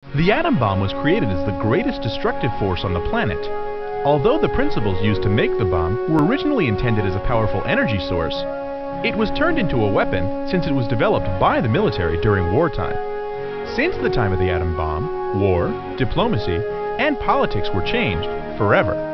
The atom bomb was created as the greatest destructive force on the planet. Although the principles used to make the bomb were originally intended as a powerful energy source, it was turned into a weapon since it was developed by the military during wartime. Since the time of the atom bomb, war, diplomacy, and politics were changed forever.